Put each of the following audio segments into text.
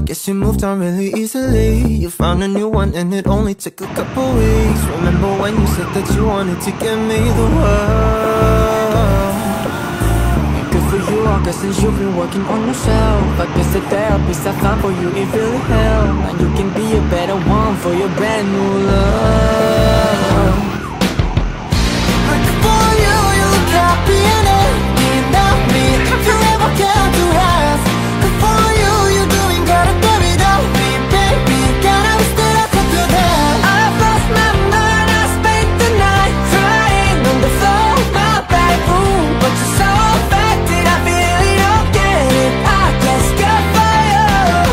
guess you moved on really easily. You found a new one and it only took a couple weeks. Remember when you said that you wanted to give me the world? Good for you, I guess since you've been working on yourself. I guess the therapist I found for you, it really helped. And you can be a better one for your brand new love. Like for you, you look happy and healthy, not me. If you ever care to ask, good for you, you're doing good at that without me, baby. God, I wish that I could do that. I've lost my mind, I spent the night crying on the floor of my bedroom, but you're so affected, I really don't get it. I guess good for you.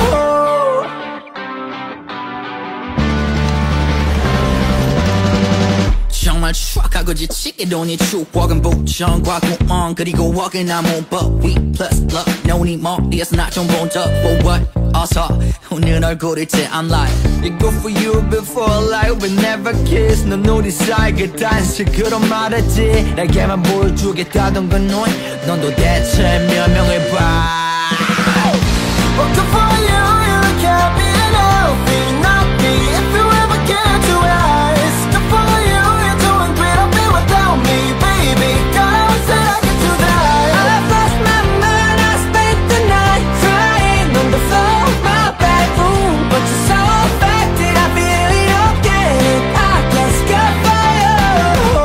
정말 추악하고 지치게도 네 추억은 부정과 구멍 그리고 어긋난 몸 But we plus love no need more 네에서 나 좀 본 적 But what 어서 웃는 얼굴일 때 I'm like You're good for you before like we never kiss 넌 우리 사이 그 단식으로 말하지 나에게만 보여주겠다던 건 넌 도대체 몇 명을 봐 Well, good for you, you look happy and healthy, not me. If you ever care to ask, good for you, you're doing great, I'll be without me, baby. God, I wish that I could do that. I've lost my mind, I spent the night crying on the floor of my bedroom, but you're so affected, I really don't get it. I guess good for you.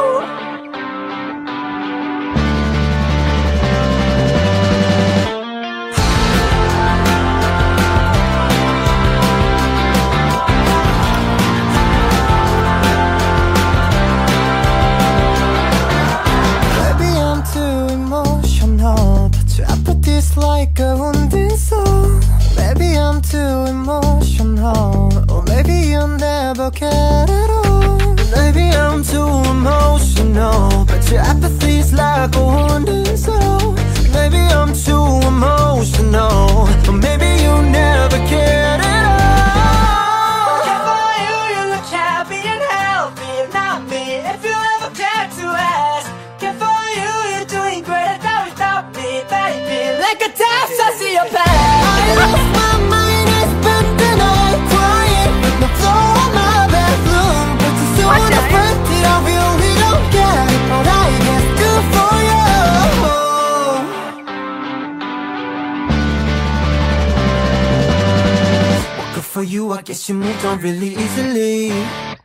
Maybe I'm too emotional, but your apathy's like a wounded soul. Maybe I'm too emotional, or maybe you'll never care at all. Maybe I'm too emotional, but your apathy's like a wounded soul. Maybe I'm too emotional, or maybe you'll never care at all. Good for you, you look happy and healthy, not me. If you ever care to ask, good for you, you're doing great at that without me, baby. Like a dance, I see your path. I lost my mind, I spent the night crying on the floor of my bedroom, but you're so unaffected, I really don't get it, but I guess good for you. Well, good for you, I guess you moved on really easily.